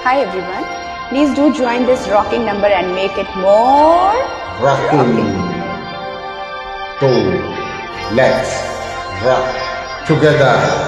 Hi everyone, please do join this rocking number and make it more rocking. So let's rock together.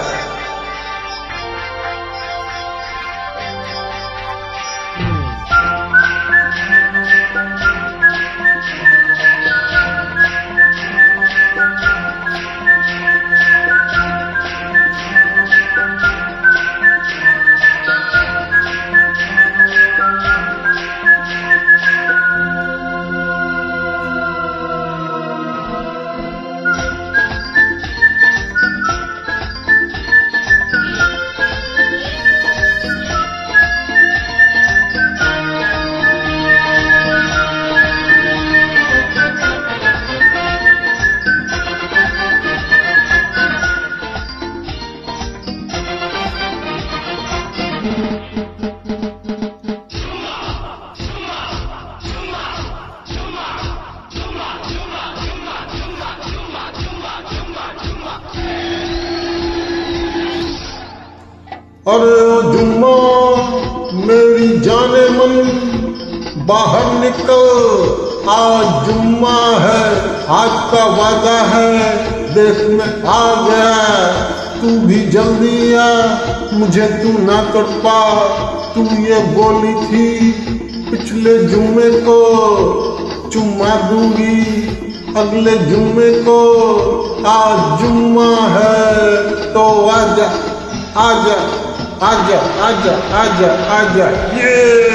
अरे ओ जुम्मा मेरी जाने मन बाहर निकल, आज जुम्मा है, आज का वादा है, देश में आ गया, तू भी जल्दी आ, मुझे तू ना कर पा। तू ये बोली थी पिछले जुम्मे को चुम्मा दूंगी, अगले जुम्मे को, आज जुम्मा है तो आजा आजा आजा आजा आजा आजा, ये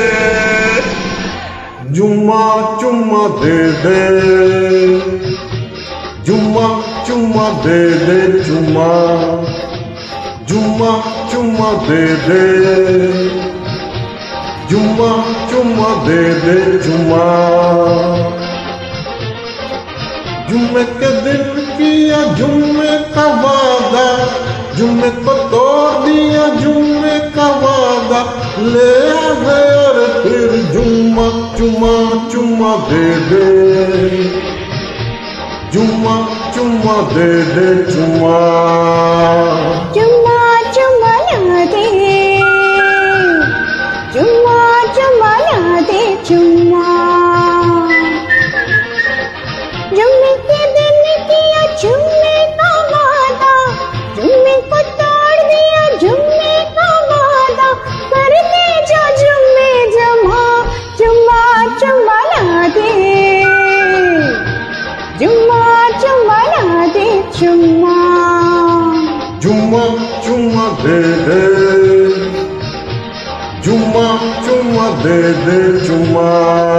जुम्मा चुम्मा दे दे, जुम्मा चुम्मा दे दे, जुम्मा जुम्मा चुम्मा दे दे, जुम्मा चुम्मा दे दे, जुम्मा। जुम्मे के दिन किया जुम्मे का वादा, जुम्मे को तोड़ दिया जुम्मे का वादा, ले आ गए और फिर जुम्मा चुम्मा चुम्मा दे दे, जुम्मा चुम्मा दे दे, जुम्मा चुम्मा चुम्मा ना दे, चुम्मा चुम्मा ना दे, चुम्मा। जुम्मे के दिन किया जुम्मे का वादा, जुम्मे को तोड़ दिया जुम्मे का वादा, कर दे जो जुम्मे जमा, जुम्मा चुम्मा ना दे, जुम्मा चुम्मा ना दे, जुम्मा। जुम्मा चुम्मा दे दे, जुम्मा चुम्मा दे दे, जुम्मा।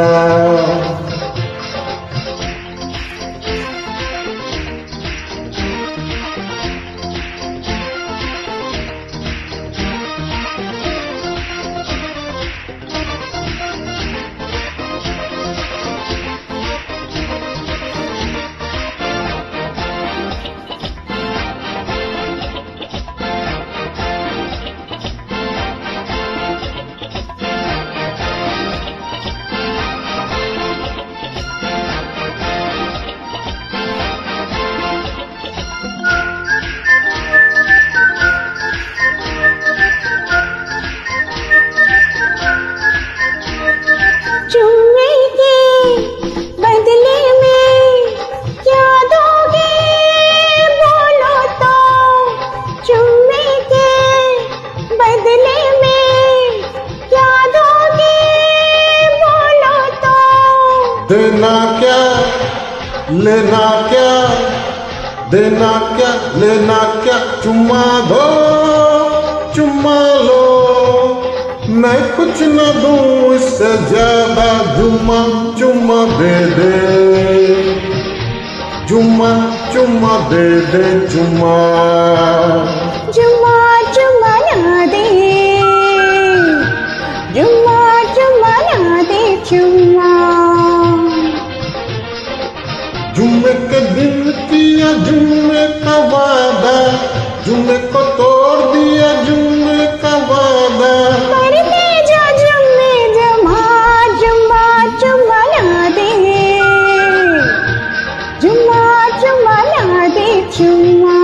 जुम्मे के बदले में क्या दोगे बोलो तो, जुम्मे के बदले में क्या दोगे बोलो तो। देना क्या लेना क्या, देना क्या लेना क्या, चुम्मा दो चुम्मा लो, मैं कुछ न दूं इससे ज्यादा, जुम्मा चुम्मा दे दे, जुम्मा चुम्मा दे दे, जुम्मा। जुम्मा चुम्मा ना दे, जुम्मा चुम्मा ना दे, जुम्मा। जुम्मे के दिन किया जुम्मे का वादा, जुम्मे को तोड़ दिया जुम्मे का वादा, कर दे जो जुम्मे जमा, जुम्मा चुम्मा ना दे, जुम्मा चुम्मा ना दे, जुम्मा।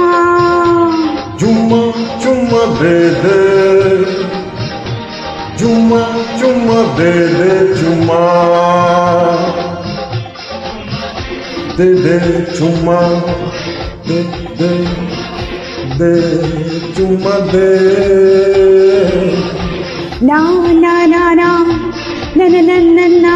जुम्मा चुम्मा दे दे, जुम्मा चुम्मा दे दे चुम्मा दे दे चुम्मा दे दे दे चुम्मा दे ना ना ना ना ना ना ना ना ना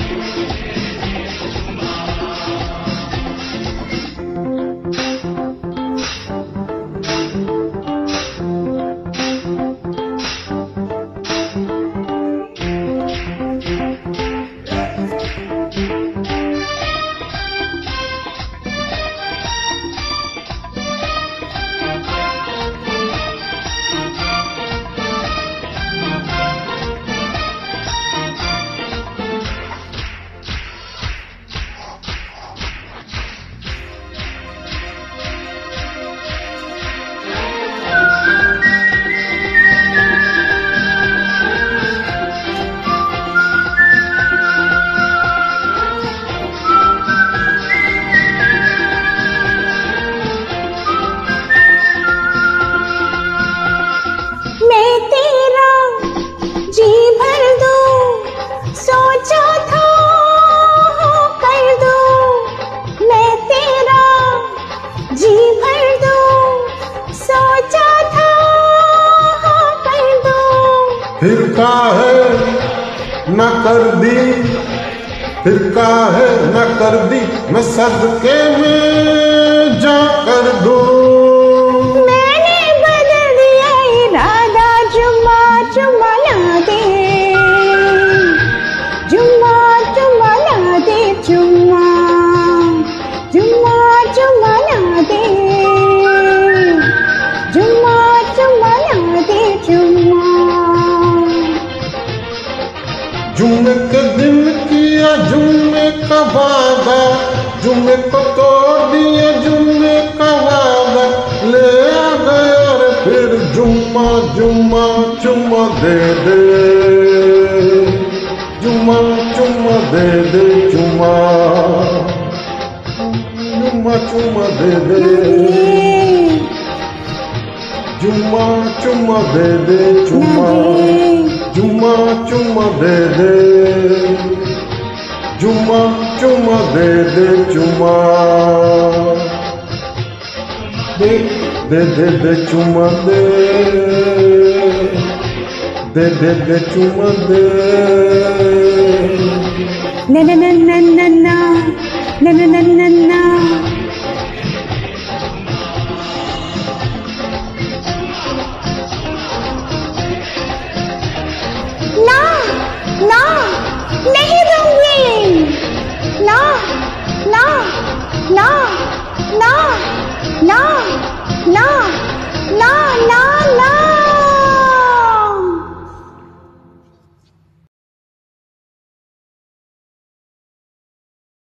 फिर काहे न कर दी, फिर काहे न कर दी, मैं सदके में जा कर दूं। मैंने बदल दिया इरादा, चुम्मा चुम्मा ना दे, चुम्मा चुम्मा ना दे, चुम्मा चुम्मा चुम्मा ना दे, चुम्मा चुम्मा ना दे, चुम्मा। जुम्मे के दिन किया जुम्मे का वादा, जुम्मे को तोड़ दिया जुम्मे का वादा, ले आ गया रे फिर जुम्मा जुम्मा चुम्मा दे दे, जुम्मा चुम्मा दे दे, जुम्मा जुम्मा चुम्मा दे दे, जुम्मा चुम्मा दे दे, जुम्मा जुम्मा चुम्मा दे दे, जुम्मा चुम्मा दे दे, जुम्मा दे दे दे दे, चुम्मा दे दे दे दे, चुम्मा दे। ना ना ना ना ना ना ना ना ना ना ना। ना ना नहीं दूंगी, ना ना ना ना ना ना ना